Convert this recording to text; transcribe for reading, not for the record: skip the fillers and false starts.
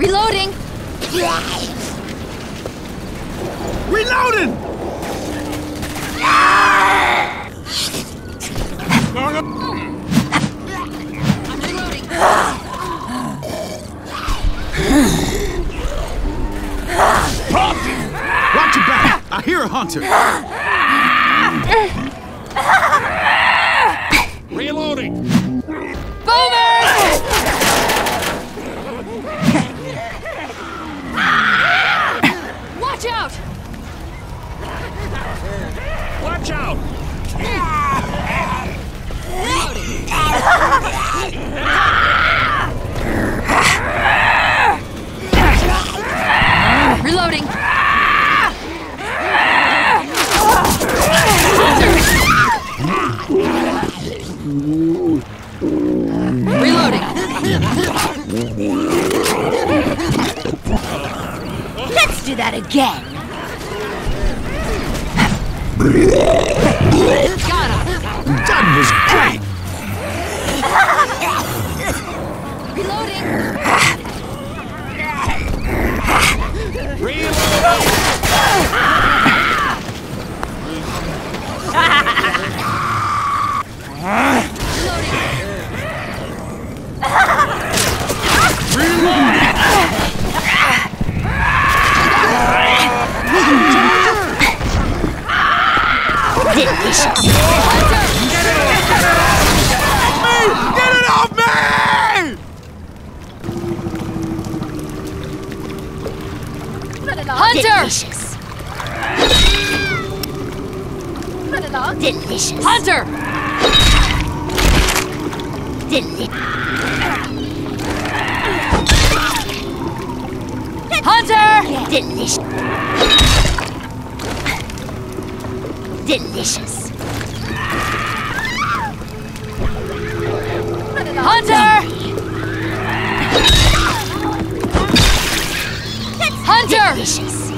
Reloading! Reloading! I'm reloading! Watch your back! I hear a hunter! Reloading! Boomers! Watch out! Watch out! Reloading! Reloading! Let's do that again! Got him! That was great! Reloading! Delicious. Get it off me! Hunter! Delicious. Delicious. Hunter! Hunter! Delicious. Delicious. Hunter! Hunter! Delicious.